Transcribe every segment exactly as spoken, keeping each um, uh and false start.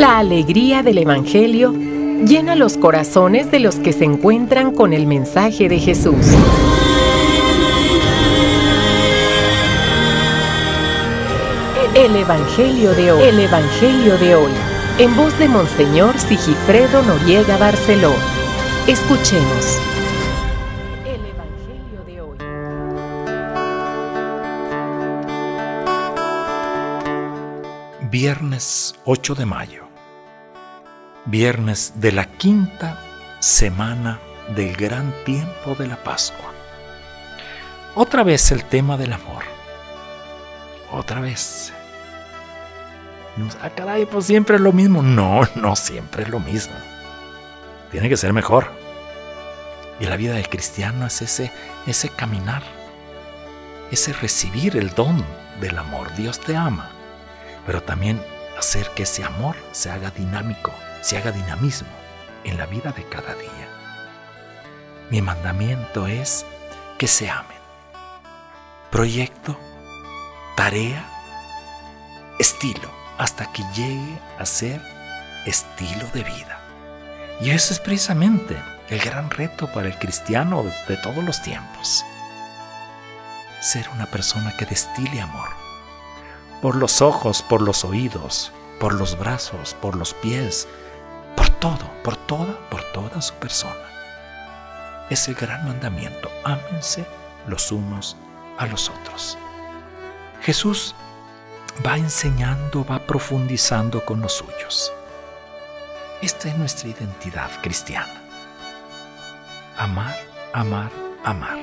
La alegría del Evangelio llena los corazones de los que se encuentran con el mensaje de Jesús. El Evangelio de hoy. El Evangelio de hoy. En voz de Monseñor Sigifredo Noriega Barceló. Escuchemos. El Evangelio de hoy. Viernes ocho de mayo. Viernes de la quinta semana del gran tiempo de la Pascua. Otra vez el tema del amor. Otra vez. Ah, caray, pues siempre es lo mismo. No, no siempre es lo mismo. Tiene que ser mejor. Y la vida del cristiano es ese, ese caminar, ese recibir el don del amor. Dios te ama, pero también hacer que ese amor se haga dinámico, se haga dinamismo en la vida de cada día. Mi mandamiento es que se amen. Proyecto, tarea, estilo, hasta que llegue a ser estilo de vida. Y eso es precisamente el gran reto para el cristiano de todos los tiempos. Ser una persona que destile amor. Por los ojos, por los oídos, por los brazos, por los pies, por todo, por toda, por toda su persona. Es el gran mandamiento. Ámense los unos a los otros. Jesús va enseñando, va profundizando con los suyos. Esta es nuestra identidad cristiana. Amar, amar, amar.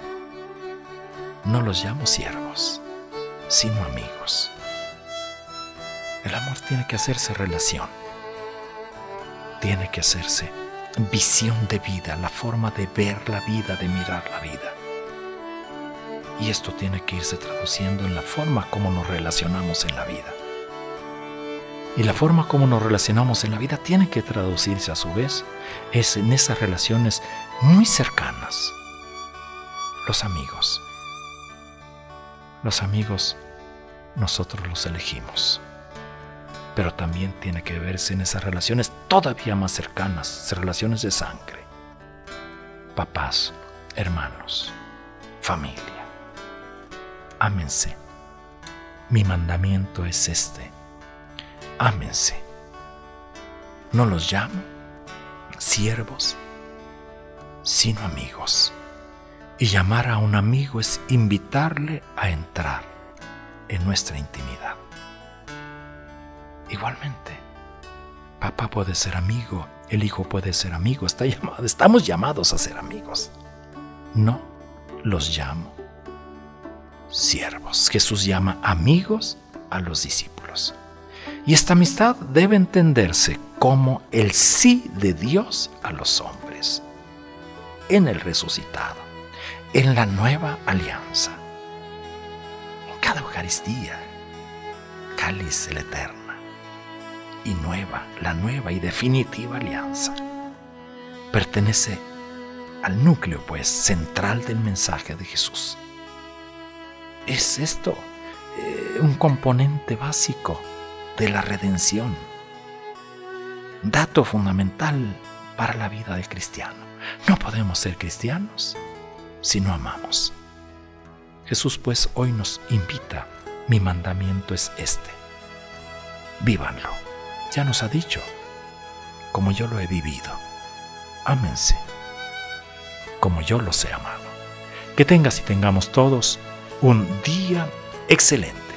No los llamo siervos, sino amigos. El amor tiene que hacerse relación. Tiene que hacerse visión de vida, la forma de ver la vida, de mirar la vida. Y esto tiene que irse traduciendo en la forma como nos relacionamos en la vida. Y la forma como nos relacionamos en la vida tiene que traducirse a su vez es en esas relaciones muy cercanas. Los amigos. Los amigos nosotros los elegimos. Pero también tiene que verse en esas relaciones todavía más cercanas, relaciones de sangre. Papás, hermanos, familia. Ámense. Mi mandamiento es este. Ámense. No los llamo siervos, sino amigos. Y llamar a un amigo es invitarle a entrar en nuestra intimidad. Igualmente, papá puede ser amigo, el hijo puede ser amigo, está llamado, estamos llamados a ser amigos. No los llamo siervos. Jesús llama amigos a los discípulos. Y esta amistad debe entenderse como el sí de Dios a los hombres, en el resucitado, en la nueva alianza, en cada Eucaristía, cáliz el eterna y nueva, la nueva y definitiva alianza. Pertenece al núcleo, pues, central del mensaje de Jesús. Es esto eh, un componente básico de la redención, dato fundamental para la vida del cristiano. No podemos ser cristianos si no amamos. Jesús pues hoy nos invita, mi mandamiento es este. Vívanlo. Ya nos ha dicho, como yo lo he vivido. Ámense, como yo los he amado. Que tengas y tengamos todos un día excelente.